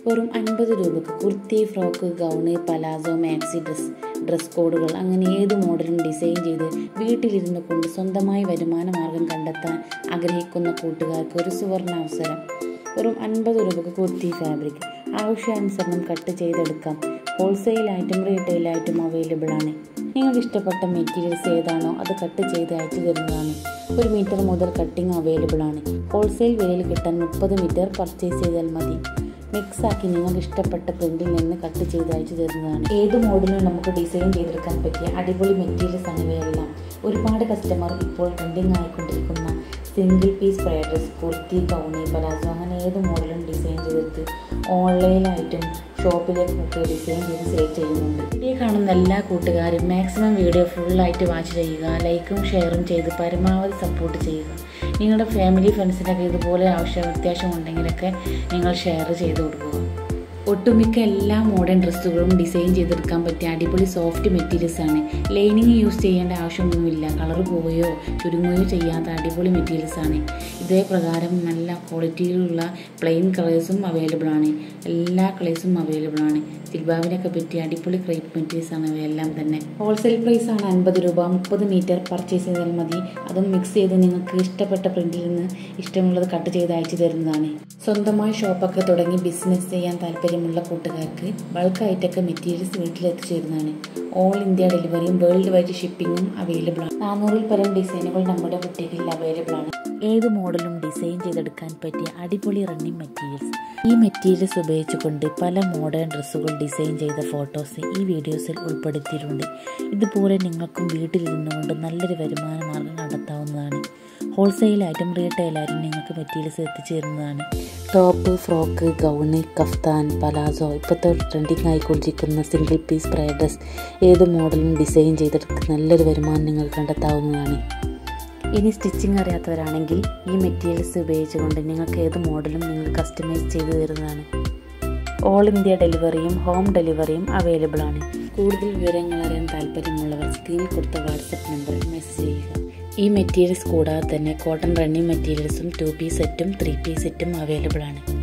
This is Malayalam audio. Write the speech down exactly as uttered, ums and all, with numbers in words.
വെറും അൻപത് രൂപക്ക് kurti, frock, gown, palazzo, maxi dress dress കോഡുകൾ അങ്ങനെ ഏത് മോഡലും ഡിസൈൻ ചെയ്ത് വീട്ടിലിരുന്നു കൊണ്ട് സ്വന്തമായി വരുമാന മാർഗം കണ്ടെത്താൻ ആഗ്രഹിക്കുന്ന കൂട്ടുകാർക്ക് ഒരു സുവർണ അവസരം. വെറും അൻപത് രൂപക്ക് കുർത്തി ഫാബ്രിക് ആവശ്യാനുസരണം കട്ട് ചെയ്തെടുക്കാം. ഹോൾസെയിലായിട്ടും റീറ്റെയിലായിട്ടും അവൈലബിൾ ആണ്. നിങ്ങൾക്ക് ഇഷ്ടപ്പെട്ട മെറ്റീരിയൽസ് ഏതാണോ അത് കട്ട് ചെയ്ത് അയച്ചു തരുന്നതാണ്. ഒരു മീറ്റർ മുതൽ കട്ടിങ് അവൈലബിൾ ആണ്. ഹോൾസെയിൽ വിലയിൽ കിട്ടാൻ മുപ്പത് മീറ്റർ പർച്ചേസ് ചെയ്താൽ മതി. മിക്സ് ആക്കി നിങ്ങൾക്ക് ഇഷ്ടപ്പെട്ട പ്രിന്റിൽ നിന്ന് കട്ട് ചെയ്ത് അയച്ചു തരുന്നതാണ്. ഏത് മോഡലും നമുക്ക് ഡിസൈൻ ചെയ്തെടുക്കാൻ പറ്റിയ അടിപൊളി മെറ്റീരിയൽസ് ആണ് ഇവയെല്ലാം. ഒരുപാട് കസ്റ്റമർ ഇപ്പോൾ ട്രെൻഡിങ് ആയിക്കൊണ്ടിരിക്കുന്ന single piece fried dress, kurti, ഗൗണി, പലാസോ അങ്ങനെ ഏത് മോഡലും ഡിസൈൻ ചെയ്തെടുത്ത് ഓൺലൈനായിട്ടും ഷോപ്പിലേക്കൊക്കെ ഡിസൈൻ ചെയ്ത് സെയിൽ ചെയ്യുന്നുണ്ട്. വീഡിയോ കാണുന്ന എല്ലാ കൂട്ടുകാരും മാക്സിമം വീഡിയോ ഫുള്ളായിട്ട് വാച്ച് ചെയ്യുക. ലൈക്കും ഷെയറും ചെയ്ത് പരമാവധി സപ്പോർട്ട് ചെയ്യുക. നിങ്ങളുടെ ഫാമിലി ഫ്രണ്ട്സിനൊക്കെ ഇതുപോലെ ആവശ്യം അത്യാവശ്യം ഉണ്ടെങ്കിലൊക്കെ നിങ്ങൾ ഷെയർ ചെയ്ത് കൊടുക്കുക. ഒട്ടുമിക്ക എല്ലാ മോഡേൺ ഡ്രസ്സുകളും ഡിസൈൻ ചെയ്തെടുക്കാൻ പറ്റിയ അടിപൊളി സോഫ്റ്റ് മെറ്റീരിയൽസ് ആണ്. ലൈനിങ് യൂസ് ചെയ്യേണ്ട ആവശ്യമൊന്നുമില്ല. കളർ പോവുകയോ ചുരുങ്ങുകയോ ചെയ്യാത്ത അടിപൊളി മെറ്റീരിയൽസ് ആണ്. ഇതേ പ്രകാരം നല്ല ക്വാളിറ്റിയിലുള്ള പ്ലെയിൻ കളേഴ്സും അവൈലബിൾ ആണ്. എല്ലാ കളേഴ്സും അവൈലബിൾ ആണ്. ജിൽബാബിനൊക്കെ പറ്റിയ അടിപൊളി ക്രേപ്പ് മെറ്റീരിയൽസ് ആണ് ഇവയെല്ലാം തന്നെ. ഹോൾസെയിൽ പ്രൈസ് ആണ് അൻപത് രൂപ. മുപ്പത് മീറ്റർ പർച്ചേസ് ചെയ്താൽ മതി. അതും മിക്സ് ചെയ്ത് നിങ്ങൾക്ക് ഇഷ്ടപ്പെട്ട പ്രിന്റിൽ നിന്ന് ഇഷ്ടമുള്ളത് കട്ട് ചെയ്ത് അയച്ചു തരുന്നതാണ്. സ്വന്തമായി ഷോപ്പൊക്കെ തുടങ്ങി ബിസിനസ് ചെയ്യാൻ താല്പര്യമുള്ള കൂട്ടുകാർക്ക് ബൾക്കായിട്ടൊക്കെ മെറ്റീരിയൽസ് വീട്ടിലെത്തിച്ചേരുന്നതാണ്. ഓൾ ഇന്ത്യ ഡെലിവറിയും വേൾഡ് വൈഡ് ഷിപ്പിങ്ങും അവൈലബിൾ ആണ്. നാനൂറിൽ പരം ഡിസൈനുകൾ നമ്മുടെ ബുട്ടീക്കിൽ അവൈലബിൾ ആണ്. ഏത് മോഡലും ഡിസൈൻ ചെയ്തെടുക്കാൻ പറ്റിയ അടിപൊളി റണ്ണിങ് മെറ്റീരിയൽസ്. ഈ മെറ്റീരിയൽസ് ഉപയോഗിച്ചുകൊണ്ട് പല മോഡേൺ ഡ്രസ്സുകൾ ഡിസൈൻ ചെയ്ത ഫോട്ടോസ് ഈ വീഡിയോസിൽ ഉൾപ്പെടുത്തിയിട്ടുണ്ട്. ഇതുപോലെ നിങ്ങൾക്കും വീട്ടിലിരുന്നു കൊണ്ട് നല്ലൊരു വരുമാന മാർഗം കണ്ടെത്താവുന്നതാണ്. ഹോൾസെയിലായിട്ടും റീറ്റെയിലായിട്ടും നിങ്ങൾക്ക് മെറ്റീരിയൽസ് എത്തിച്ചേരുന്നതാണ്. Top, frock, gown, kaftan, palazzo, ഇപ്പോഴത്തെ ട്രെൻഡിങ് ആയിക്കൊണ്ടിരിക്കുന്ന സിംഗിൾ പീസ് ഫ്രൈഡ് ഡ്രസ് ഏത് മോഡലും ഡിസൈൻ ചെയ്തെടുത്ത് നല്ലൊരു വരുമാനം നിങ്ങൾക്ക് കണ്ടെത്താവുന്നതാണ്. ഇനി സ്റ്റിച്ചിങ് അറിയാത്തവരാണെങ്കിൽ ഈ മെറ്റീരിയൽസ് ഉപയോഗിച്ചുകൊണ്ട് നിങ്ങൾക്ക് ഏത് മോഡലും നിങ്ങൾ കസ്റ്റമൈസ് ചെയ്തു തരുന്നതാണ്. ഓൾ ഇന്ത്യ ഡെലിവറിയും ഹോം ഡെലിവറിയും അവൈലബിൾ ആണ്. കൂടുതൽ വിവരങ്ങൾ അറിയാൻ താല്പര്യമുള്ളവർ സ്ക്രീനിൽ കൊടുത്ത വാട്സപ്പ് നമ്പറിൽ മെസ്സേജ് ചെയ്യുക. ഈ മെറ്റീരിയൽസ് കൂടാതെ തന്നെ കോട്ടൺ റണ്ണിങ് മെറ്റീരിയൽസും ടു പീസ് സെറ്റും ത്രീ പീസ് സെറ്റും അവൈലബിൾ ആണ്.